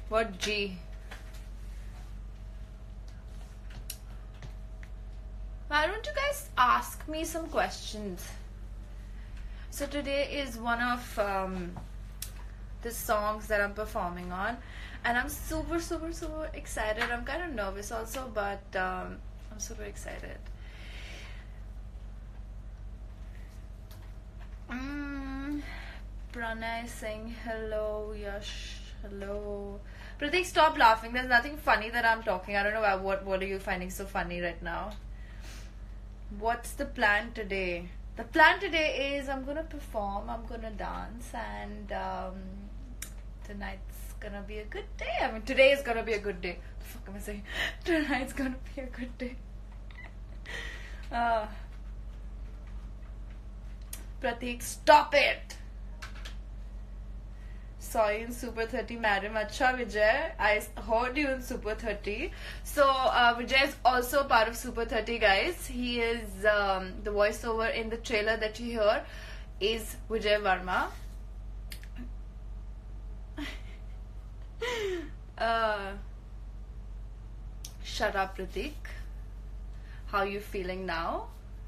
What G? Why don't you guys ask me some questions? So today is one of the songs that I'm performing on, and I'm super excited. I'm kind of nervous also, but I'm super excited. Pranay saying hello. Yash, hello. Pratik, stop laughing. There's nothing funny that I'm talking. I don't know what are you finding so funny right now. What's the plan today? The plan today is I'm gonna perform, I'm gonna dance, and tonight's gonna be a good day. I mean, today is gonna be a good day. What the fuck am I saying? Tonight's gonna be a good day. Pratik, stop it! Saw you in Super 30, madam. Acha, Vijay. I heard you in Super 30. So, Vijay is also part of Super 30, guys. He is the voiceover in the trailer that you hear is Vijay Varma. Shut up, Pratik. How you feeling now?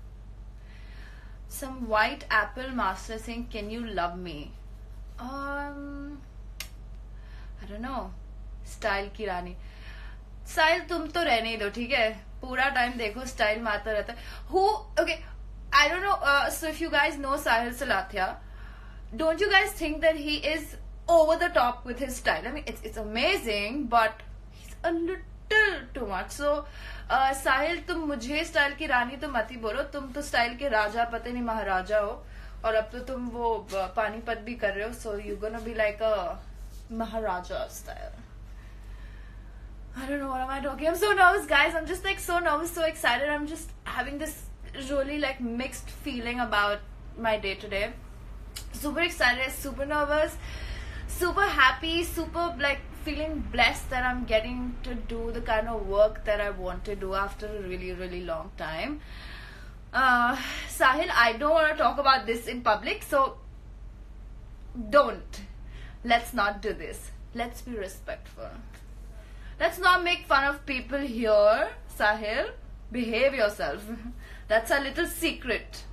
Some white apple master saying, can you love me? I don't know. Style की रानी. Style तुम तो रहने ही दो, ठीक है? पूरा time देखो style मारता रहता है. Okay, I don't know. So if you guys know Sahil Salathia, don't you guys think that he is over the top with his style? I mean, it's amazing, but he's a little too much. So Sahil, तुम मुझे style की रानी तो मत ही बोलो. तुम तो style के राजा पता नहीं महाराजा हो. और अब तो तुम वो पानीपत भी कर रहे हो, so you're gonna be like a Maharaja style. I don't know what am I talking. I'm so nervous, guys. I'm just like so nervous, so excited. I'm just having this really like mixed feeling about my day today. Super excited, super nervous, super happy, super like feeling blessed that I'm getting to do the kind of work that I want to do after a really long time. Sahil, I don't want to talk about this in public, so don't. Let's not do this. Let's be respectful. Let's not make fun of people here. Sahil, behave yourself. That's a little secret.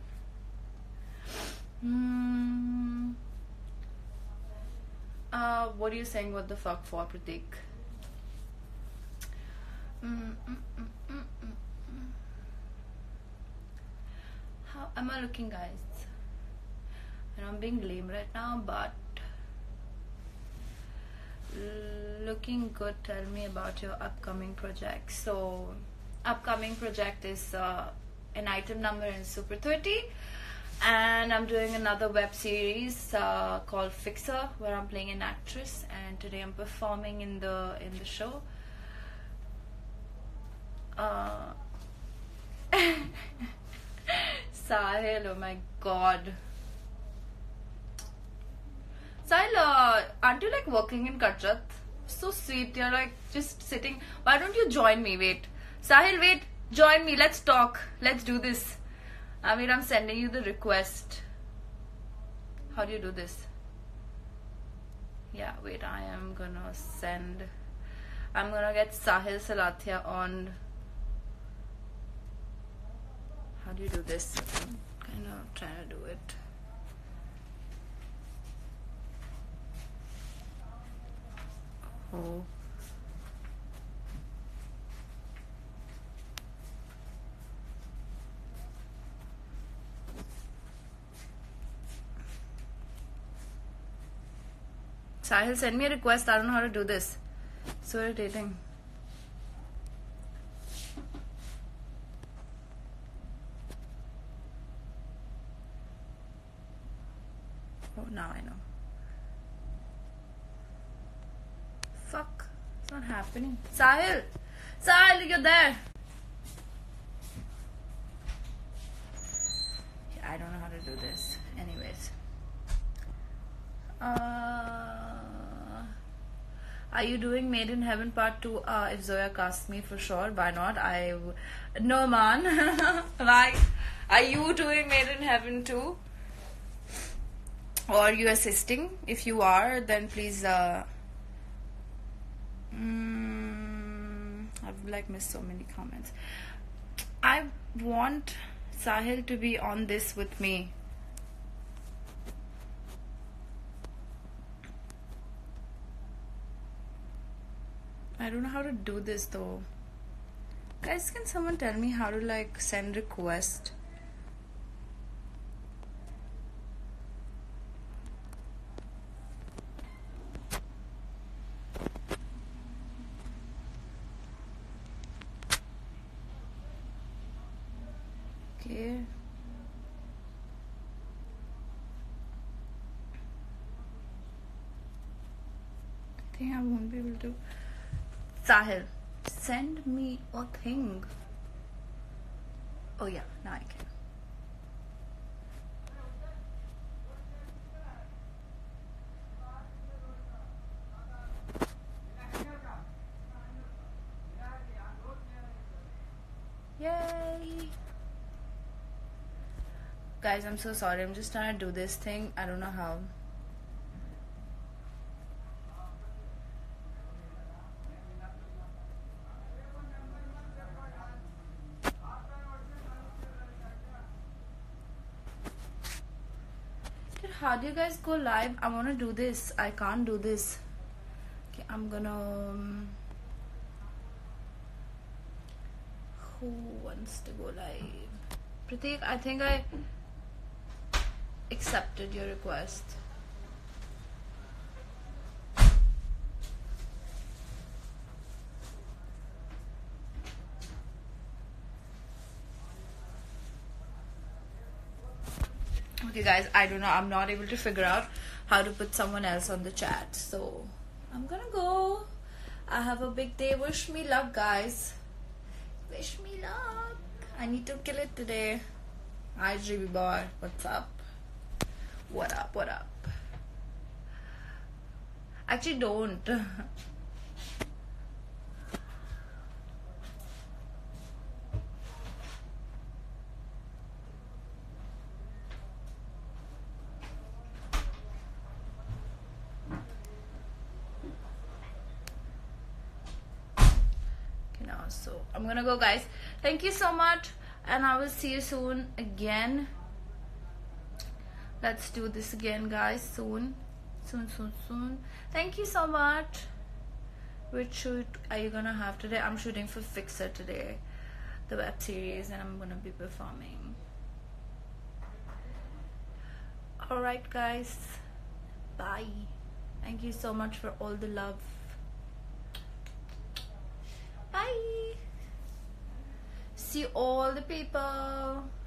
What are you saying? What the fuck for, Pratik? How am I looking, guys? And I'm being lame right now, but looking good. Tell me about your upcoming project. So upcoming project is an item number in Super 30, and I'm doing another web series called Fixer, where I'm playing an actress, and today I'm performing in the show. Sahil, oh my god. Sahil, aren't you like working in Kachrat? So sweet, you're like just sitting. Why don't you join me? Wait. Sahil, wait, join me. Let's talk. Let's do this. I mean, I'm sending you the request. How do you do this? Yeah, wait, I'm gonna get Sahil Salathia on. How do you do this? I'm kind of trying to do it. Oh. Sahil, send me a request. I don't know how to do this. So irritating. Oh, now I know. Fuck. It's not happening. Sahil! Sahil, you're there! I don't know how to do this. Anyways. Are you doing Made in Heaven Part 2? If Zoya casts me, for sure. Why not? No, man. Why? Are you doing Made in Heaven 2? Or are you assisting? If you are, then please I've like missed so many comments. I want Sahil to be on this with me. I don't know how to do this though. Guys, can someone tell me how to like send request? Okay. I think I won't be able to. Sahil, send me a thing. Oh yeah, now I can. Yay! Guys, I'm so sorry. I'm just trying to do this thing. I don't know how. How do you guys go live? I want to do this. I can't do this. Okay, I'm gonna. Who wants to go live? Prateek, I think I accepted your request. Okay guys, I don't know, I'm not able to figure out how to put someone else on the chat, so I'm gonna go. I have a big day. Wish me luck, guys. Wish me luck. I need to kill it today. Hi GB boy, what's up? What up, what up? Actually don't. So I'm gonna go, guys. Thank you so much, and I will see you soon again. Let's do this again, guys, soon. Thank you so much. Which shoot are you gonna have today? I'm shooting for Fixer today, the web series, and I'm gonna be performing. Alright guys, bye. Thank you so much for all the love. Bye. See all the people.